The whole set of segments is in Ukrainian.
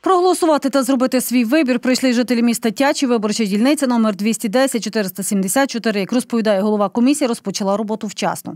Проголосувати та зробити свій вибір прийшли жителі міста Тячі. Виборча дільниця номер 210-474, як розповідає голова комісії, розпочала роботу вчасно.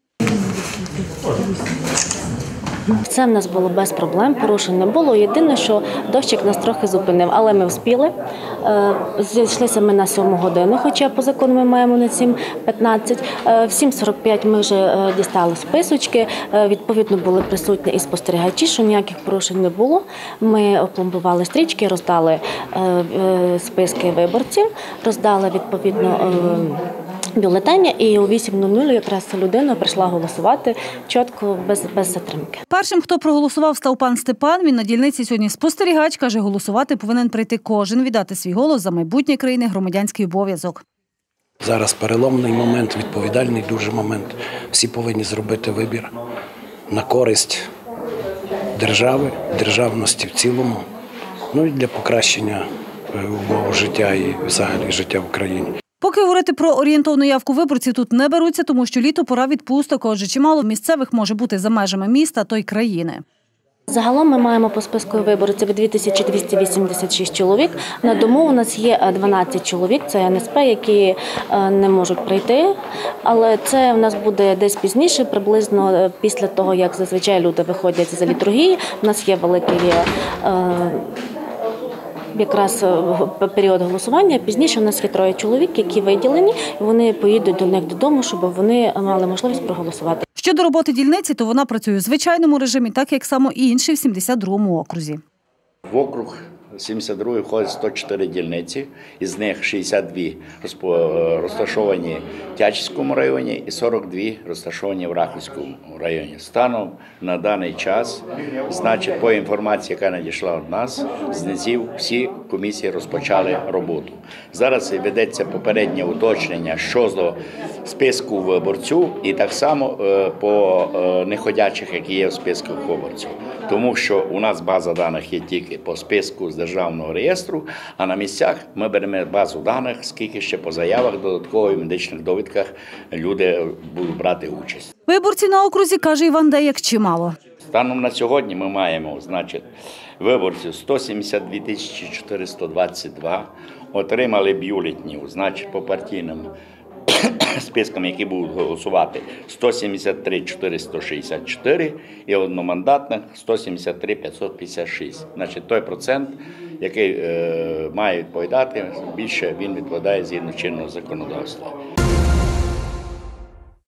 Це в нас було без проблем, порушень не було. Єдине, що дощик нас трохи зупинив, але ми вспіли. Зійшлися ми на 7 годину, хоча по закону ми маємо на 7:15. В 7:45 ми вже дістали списочки, відповідно були присутні і спостерігачі, що ніяких порушень не було. Ми опломбували стрічки, роздали списки виборців, роздали відповідно бюлетені, і о 8:00 якраз ця людина прийшла голосувати чітко, без затримки. Першим, хто проголосував, став пан Степан. Він на дільниці сьогодні спостерігач. Каже, голосувати повинен прийти кожен, віддати свій голос за майбутнє країни, громадянський обов'язок. Зараз переломний момент, відповідальний дуже момент. Всі повинні зробити вибір на користь держави, державності в цілому, ну і для покращення умов життя і взагалі життя в країні. Поки говорити про орієнтовну явку виборців тут не беруться, тому що літо – пора відпусток, отже, чимало місцевих може бути за межами міста, то й країни. Загалом ми маємо по списку виборців 2286 чоловік. На дому у нас є 12 чоловік, це НСП, які не можуть прийти. Але це у нас буде десь пізніше, приблизно після того, як зазвичай люди виходять за літургії. У нас є великий якраз період голосування. Пізніше у нас є 3 чоловік, які виділені, і вони поїдуть до них додому, щоб вони мали можливість проголосувати. Щодо роботи дільниці, то вона працює у звичайному режимі, так як само і інші в 72-му окрузі. В округ 72-й входить 104 дільниці, із них 62 розташовані в Тячівському районі і 42 розташовані в Рахівському районі. Станом на даний час, значить, по інформації, яка надійшла від нас, з низів всі комісії розпочали роботу. Зараз ведеться попереднє уточнення щодо списку виборців і так само по неходячих, які є в списку виборців. Тому що у нас база даних є тільки по списку з державного реєстру, а на місцях ми беремо базу даних, скільки ще по заявах, додаткових медичних довідках люди будуть брати участь. Виборці на окрузі, каже Іван Деяк, чимало. Станом на сьогодні ми маємо, значить, виборців 172 422, отримали бюлетенів, значить, по партійним спискам, які будуть голосувати, 173 464 і одномандатних 173 556. Значить, той процент, який має відповідати, більше він відповідає згідно чинного законодавства.